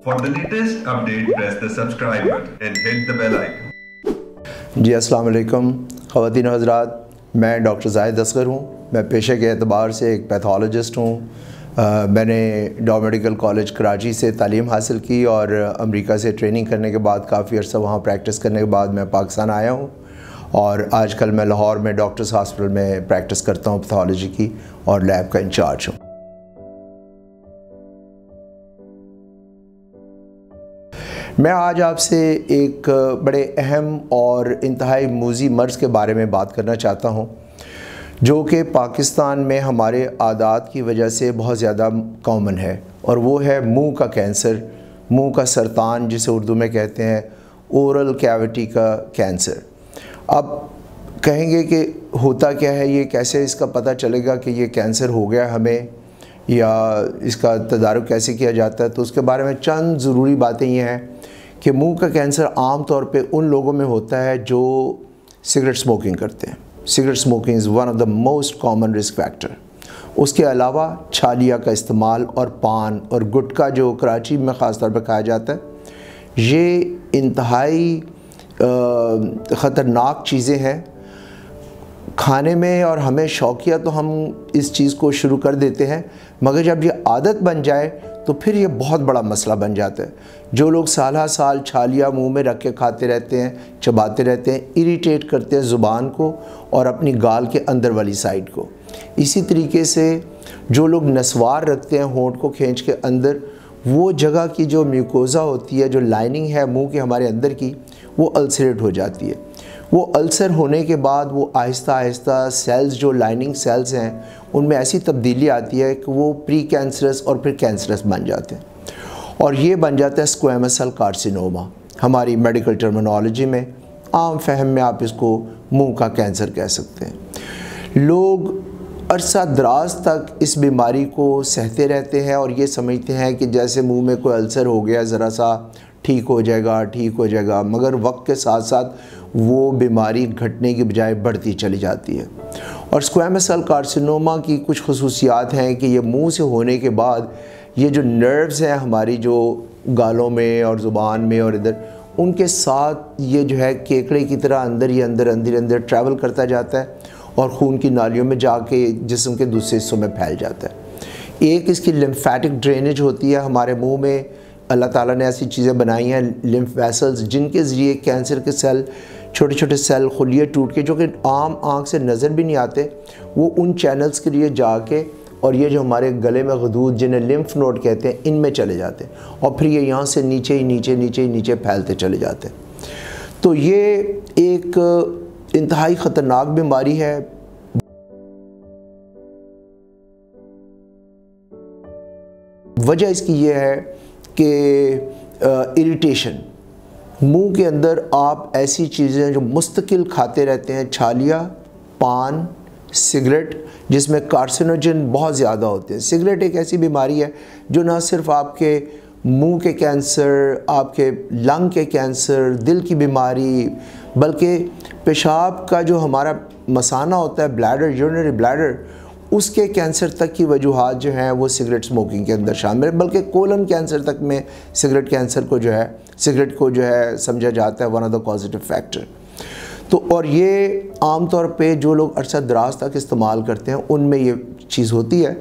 For the latest update, press the subscribe button and hit the bell icon. जी अस्सलाम वालेकुम ख़वातीन व हज़रात, मैं डॉक्टर ज़ाहिद असगर हूँ। मैं पेशे के एतबार से एक पैथोलॉजिस्ट हूँ। मैंने डॉ मेडिकल कॉलेज कराची से तालीम हासिल की और अमेरिका से ट्रेनिंग करने के बाद काफ़ी अर्सा वहाँ प्रैक्टिस करने के बाद मैं पाकिस्तान आया हूँ और आजकल मैं लाहौर में डॉक्टर्स हॉस्पिटल में प्रैक्टिस करता हूँ पैथोलॉजी की और लैब का इंचार्ज हूँ। मैं आज आपसे एक बड़े अहम और इंतहाई मूज़ी मर्ज़ के बारे में बात करना चाहता हूँ, जो कि पाकिस्तान में हमारे आदात की वजह से बहुत ज़्यादा कॉमन है, और वो है मुंह का कैंसर, मुंह का सरतान जिसे उर्दू में कहते हैं, ओरल कैविटी का कैंसर। अब कहेंगे कि होता क्या है ये, कैसे इसका पता चलेगा कि ये कैंसर हो गया हमें, या इसका तदारुक कैसे किया जाता है। तो उसके बारे में चंद ज़रूरी बातें ये हैं कि मुंह का कैंसर आम तौर पे उन लोगों में होता है जो सिगरेट स्मोकिंग करते हैं। Cigarette smoking is one of the most common risk factor. उसके अलावा छालिया का इस्तेमाल और पान और गुटखा जो कराची में ख़ास तौर पर खाया जाता है, ये इंतहाई ख़तरनाक चीज़ें हैं खाने में। और हमें शौकिया तो हम इस चीज़ को शुरू कर देते हैं, मगर जब ये आदत बन जाए तो फिर ये बहुत बड़ा मसला बन जाता है। जो लोग साल साल छालिया मुंह में रख के खाते रहते हैं, चबाते रहते हैं, इरिटेट करते हैं ज़ुबान को और अपनी गाल के अंदर वाली साइड को। इसी तरीके से जो लोग नस्वार रखते हैं होंठ को खींच के अंदर, वो जगह की जो म्यूकोज़ा होती है, जो लाइनिंग है मुंह के हमारे अंदर की, वो अल्सरेट हो जाती है। वो अल्सर होने के बाद वो आहिस्ता आहिस्ता सेल्स, जो लाइनिंग सेल्स हैं, उनमें ऐसी तब्दीली आती है कि वो प्री कैंसरस और फिर कैंसरस बन जाते हैं, और ये बन जाता है स्क्वेमस सेल कार्सिनोमा। हमारी मेडिकल टर्मिनोलॉजी में, आम फहम में आप इसको मुंह का कैंसर कह सकते हैं। लोग अरसा दराज तक इस बीमारी को सहते रहते हैं और ये समझते हैं कि जैसे मुंह में कोई अल्सर हो गया, ज़रा सा ठीक हो जाएगा, मगर वक्त के साथ साथ वो बीमारी घटने की बजाय बढ़ती चली जाती है। और स्क्वेमस सेल कार्सिनोमा की कुछ खसूसियात हैं कि ये मुंह से होने के बाद ये जो नर्व्स हैं हमारी, जो गालों में और ज़ुबान में और इधर, उनके साथ ये जो है केकड़े की तरह अंदर ही अंदर ट्रैवल करता जाता है और खून की नालियों में जाके जिस्म के दूसरे हिस्सों में फैल जाता है। एक इसकी लिम्फेटिक ड्रेनेज होती है हमारे मुंह में। अल्लाह ताला ने ऐसी चीज़ें बनाई हैं, लिम्फ वेसल्स, जिनके ज़रिए कैंसर के सेल, छोटे छोटे सेल खुलिए टूट के, जो कि आम आँख से नज़र भी नहीं आते, वो उन चैनल्स के लिए जाके और ये जो हमारे गले में गदूद, जिन्हें लिम्फ नोड कहते हैं, इनमें चले जाते हैं और फिर ये यहाँ से नीचे फैलते चले जाते हैं। तो ये एक इंतहाई ख़तरनाक बीमारी है। वजह इसकी ये है कि इरिटेशन, मुंह के अंदर आप ऐसी चीज़ें जो मुस्तकिल खाते रहते हैं, छालिया, पान, सिगरेट, जिसमें कार्सिनोजन बहुत ज़्यादा होते हैं। सिगरेट एक ऐसी बीमारी है जो ना सिर्फ आपके मुंह के कैंसर, आपके लंग के कैंसर, दिल की बीमारी, बल्कि पेशाब का जो हमारा मसाना होता है, ब्लैडर, यूरिनरी ब्लैडर, उसके कैंसर तक की वजूहात जो हैं वो सिगरेट स्मोकिंग के अंदर शामिल है। बल्कि कोलन कैंसर तक में सिगरेट को जो है समझा जाता है one of the positive factor. तो और ये आम तौर पे जो लोग अरसा दराज तक इस्तेमाल करते हैं उनमें ये चीज़ होती है।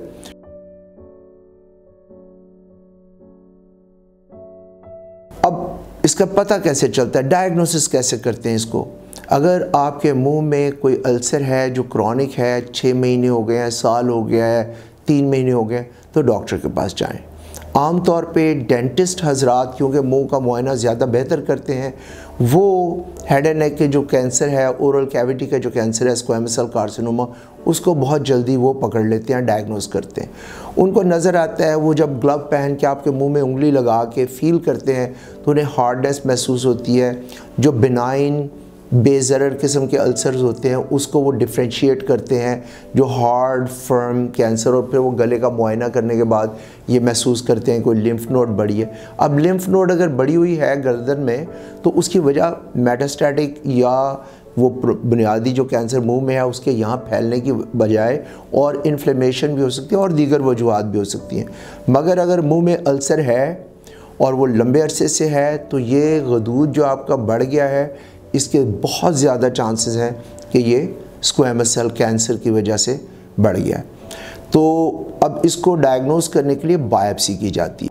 अब इसका पता कैसे चलता है, डायग्नोसिस कैसे करते हैं इसको? अगर आपके मुंह में कोई अल्सर है जो क्रॉनिक है, 6 महीने हो गए हैं, साल हो गया है, 3 महीने हो गए, तो डॉक्टर के पास जाएं। आम तौर पे डेंटिस्ट हजरात, क्योंकि मुंह का मुआयना ज़्यादा बेहतर करते हैं, वो हेड एंड नेक के जो कैंसर है, ओरल कैविटी का जो कैंसर है, स्क्वेमस सेल कार्सिनोमा, उसको बहुत जल्दी वो पकड़ लेते हैं, डायग्नोस करते हैं। उनको नज़र आता है, वो जब ग्लव पहन के आपके मुंह में उंगली लगा के फील करते हैं तो उन्हें हार्डनेस महसूस होती है। जो बिनाइन बेज़रर किस्म के अल्सर्स होते हैं उसको वो डिफ्रेंशिएट करते हैं, जो हार्ड फर्म कैंसर, और फिर वो गले का मुआयना करने के बाद ये महसूस करते हैं कोई लिम्फ नोड बढ़ी है। अब लिम्फ नोड अगर बढ़ी हुई है गर्दन में तो उसकी वजह मेटास्टैटिक या वो बुनियादी जो कैंसर मुंह में है उसके यहाँ फैलने की बजाय और इन्फ्लेमेशन भी हो सकती है और दीगर वजूहात भी हो सकती हैं। मगर अगर मुंह में अल्सर है और वो लंबे अरसे से है, तो ये गदूद जो आपका बढ़ गया है, इसके बहुत ज़्यादा चांसेस हैं कि ये स्क्वेमस सेल कैंसर की वजह से बढ़ गया है। तो अब इसको डायग्नोज करने के लिए बायोप्सी की जाती है।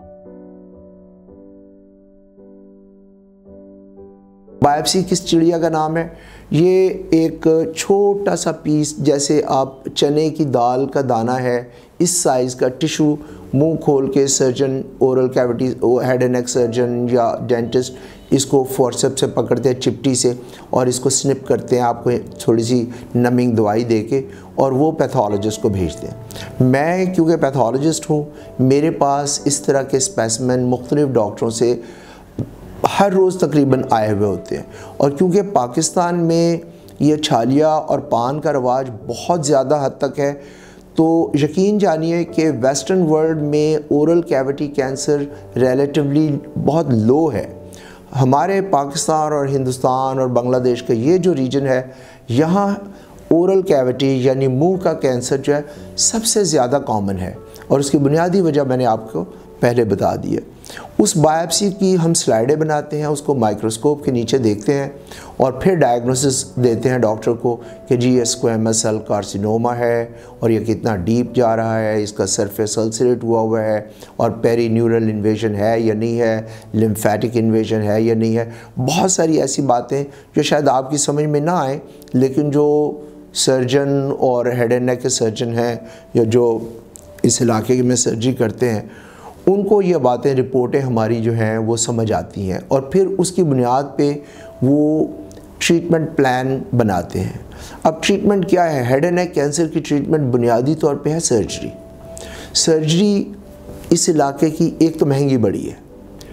बायोप्सी किस चिड़िया का नाम है? ये एक छोटा सा पीस, जैसे आप चने की दाल का दाना है, इस साइज़ का टिश्यू मुंह खोल के surgeon, oral cavity head and neck surgeon या डेंटिस्ट इसको फोर्सेप्स से पकड़ते हैं चिपटी से और इसको स्निप करते हैं आपको थोड़ी सी नमिंग दवाई देके, और वो पैथोलॉजिस्ट को भेजते हैं। मैं क्योंकि पैथोलॉजिस्ट हूँ, मेरे पास इस तरह के स्पेसिमेन मुख्तलिफ डॉक्टरों से हर रोज़ तकरीबन आए हुए होते हैं। और क्योंकि पाकिस्तान में ये छालिया और पान का रवाज बहुत ज़्यादा हद तक है, तो यकीन जानिए कि वेस्टर्न वर्ल्ड में ओरल कैविटी कैंसर रिलेटिवली बहुत लो है। हमारे पाकिस्तान और हिंदुस्तान और बांग्लादेश का ये जो रीजन है, यहाँ ओरल कैविटी यानी मुंह का कैंसर जो है सबसे ज़्यादा कॉमन है, और उसकी बुनियादी वजह मैंने आपको पहले बता दी है। उस बायोप्सी की हम स्लाइडें बनाते हैं, उसको माइक्रोस्कोप के नीचे देखते हैं और फिर डायग्नोसिस देते हैं डॉक्टर को कि जी ये स्क्वेमस सेल कार्सिनोमा है और ये कितना डीप जा रहा है, इसका सरफेस अल्सरेट हुआ है और पेरीन्यूरल इन्वेजन है या नहीं है, लिम्फेटिक इन्वेजन है या नहीं है। बहुत सारी ऐसी बातें जो शायद आपकी समझ में ना आए, लेकिन जो सर्जन और हेड एंड नेक के सर्जन हैं या जो इस इलाके में सर्जरी करते हैं, उनको ये बातें, रिपोर्टें हमारी जो हैं वो समझ आती हैं, और फिर उसकी बुनियाद पे वो ट्रीटमेंट प्लान बनाते हैं। अब ट्रीटमेंट क्या है? हेड एंड नेक कैंसर की ट्रीटमेंट बुनियादी तौर पे है सर्जरी। सर्जरी इस इलाके की एक तो महंगी बड़ी है।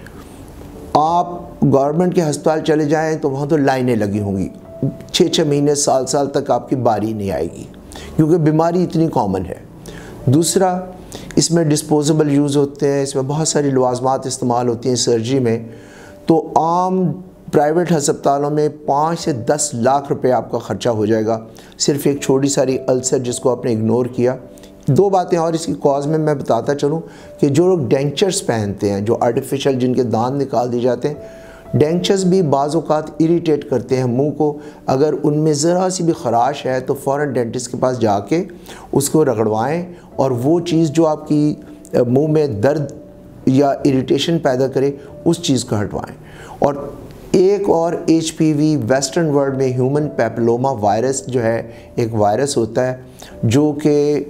आप गवर्नमेंट के अस्पताल चले जाएं तो वहाँ तो लाइनें लगी होंगी, 6-6 महीने, साल तक आपकी बारी नहीं आएगी, क्योंकि बीमारी इतनी कॉमन है। दूसरा, इसमें डिस्पोजेबल यूज़ होते हैं, इसमें बहुत सारी लवाजमात इस्तेमाल होती हैं सर्जरी में। तो आम प्राइवेट हस्पतालों में 5 से 10 लाख रुपए आपका ख़र्चा हो जाएगा, सिर्फ एक छोटी सारी अल्सर जिसको आपने इग्नोर किया। दो बातें और इसकी कॉज में मैं बताता चलूँ कि जो लोग डेंचर्स पहनते हैं, जो आर्टिफिशियल जिनके दांत निकाल दिए जाते हैं, डेंचर्स भी बाज़ औक़ात इरिटेट करते हैं मुंह को। अगर उनमें ज़रा सी भी ख़राश है तो फ़ौरन डेंटिस्ट के पास जाके उसको रगड़वाएं, और वो चीज़ जो आपकी मुंह में दर्द या इरिटेशन पैदा करे उस चीज़ को हटवाएं। और एक और HPV, वेस्टर्न वर्ल्ड में ह्यूमन पैपिलोमा वायरस जो है, एक वायरस होता है जो कि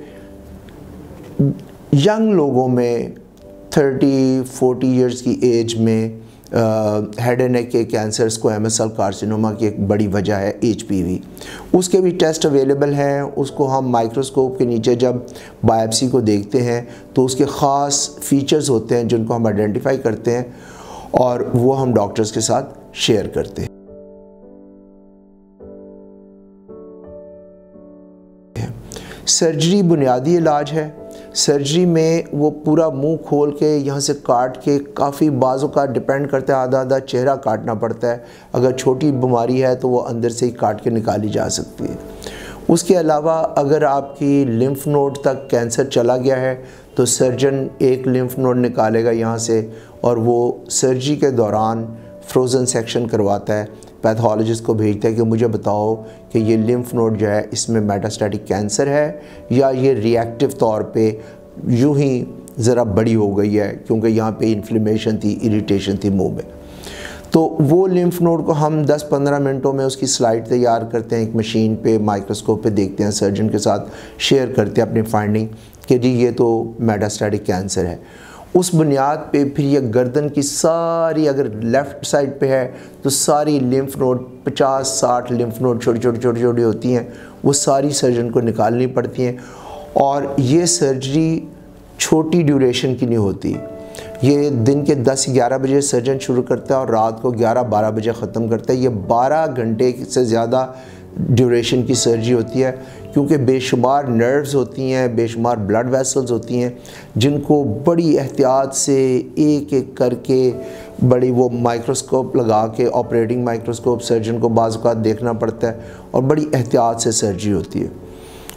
यंग लोगों में 30-40 इयर्स की एज में हेड एंड नेक के कैंसर, स्क्वेमस सेल कार्सिनोमा की एक बड़ी वजह है HPV। उसके भी टेस्ट अवेलेबल हैं। उसको हम माइक्रोस्कोप के नीचे जब बायोप्सी को देखते हैं तो उसके ख़ास फीचर्स होते हैं जिनको हम आइडेंटिफाई करते हैं, और वो हम डॉक्टर्स के साथ शेयर करते हैं। सर्जरी बुनियादी इलाज है। सर्जरी में वो पूरा मुंह खोल के यहाँ से काट के, काफ़ी बाज़ों का डिपेंड करता है, आधा आधा चेहरा काटना पड़ता है। अगर छोटी बीमारी है तो वो अंदर से ही काट के निकाली जा सकती है। उसके अलावा अगर आपकी लिम्फ नोड तक कैंसर चला गया है तो सर्जन एक लिम्फ नोड निकालेगा यहाँ से, और वो सर्जरी के दौरान फ्रोज़न सेक्शन करवाता है, पैथोलॉजिस्ट को भेजता है कि मुझे बताओ कि ये लिम्फ नोड जो है इसमें मेटास्टैटिक कैंसर है या ये रिएक्टिव तौर पे यूं ही ज़रा बड़ी हो गई है क्योंकि यहाँ पे इन्फ्लेमेशन थी, इरिटेशन थी मुंह में। तो वो लिम्फ नोड को हम 10-15 मिनटों में उसकी स्लाइड तैयार करते हैं, एक मशीन पे, माइक्रोस्कोप पे देखते हैं, सर्जन के साथ शेयर करते हैं अपनी फाइंडिंग कि जी ये तो मेटास्टैटिक कैंसर है। उस बुनियाद पे फिर ये गर्दन की सारी, अगर लेफ़्ट साइड पे है तो सारी लिम्फ नोड, 50-60 लिम्फ नोड छोटी छोटी होती हैं, वो सारी सर्जन को निकालनी पड़ती हैं। और ये सर्जरी छोटी ड्यूरेशन की नहीं होती। ये दिन के 10-11 बजे सर्जन शुरू करता है और रात को 11-12 बजे ख़त्म करता है। ये 12 घंटे से ज़्यादा ड्यूरेशन की सर्जरी होती है, क्योंकि बेशुमार नर्व्स होती हैं, बेशुमार ब्लड वेसल्स होती हैं, जिनको बड़ी एहतियात से एक एक करके बड़ी वो माइक्रोस्कोप लगा के, ऑपरेटिंग माइक्रोस्कोप, सर्जन को बाज़ औक़ात देखना पड़ता है और बड़ी एहतियात से सर्जरी होती है।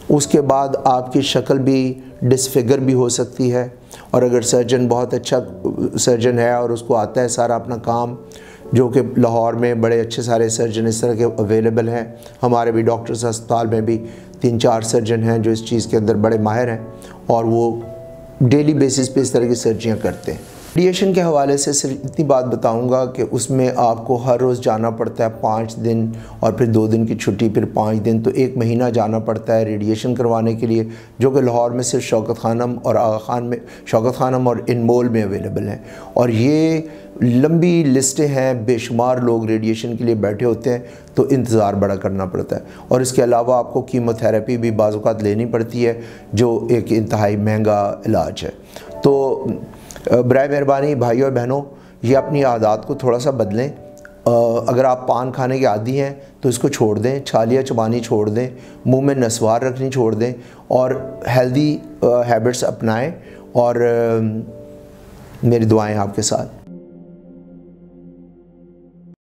उसके बाद आपकी शक्ल भी डिसफिगर भी हो सकती है। और अगर सर्जन बहुत अच्छा सर्जन है और उसको आता है सारा अपना काम, जो कि लाहौर में बड़े अच्छे सारे सर्जन इस तरह के अवेलेबल हैं, हमारे भी डॉक्टर्स अस्पताल में भी 3-4 सर्जन हैं जो इस चीज़ के अंदर बड़े माहिर हैं और वो डेली बेसिस पे इस तरह की सर्जरियाँ करते हैं। रेडिएशन के हवाले से सिर्फ इतनी बात बताऊंगा कि उसमें आपको हर रोज़ जाना पड़ता है 5 दिन, और फिर 2 दिन की छुट्टी, फिर 5 दिन, तो 1 महीना जाना पड़ता है रेडिएशन करवाने के लिए, जो कि लाहौर में सिर्फ शौकत खानम और आगा खान में, शौकत खानम और इनमोल में अवेलेबल हैं। और ये लंबी लिस्टें हैं, बेशुमार लोग रेडिएशन के लिए बैठे होते हैं, तो इंतज़ार बड़ा करना पड़ता है। और इसके अलावा आपको कीमोथेरेपी भी बाज़ औक़ात लेनी पड़ती है, जो एक इंतहाई महंगा इलाज है। तो बराए मेहरबानी भाई और बहनों, ये अपनी आदत को थोड़ा सा बदलें। अगर आप पान खाने के आदी हैं तो इसको छोड़ दें, छालियाँ चबानी छोड़ दें, मुंह में नस्वार रखनी छोड़ दें और हेल्दी हैबिट्स अपनाएं। और मेरी दुआएं आपके साथ।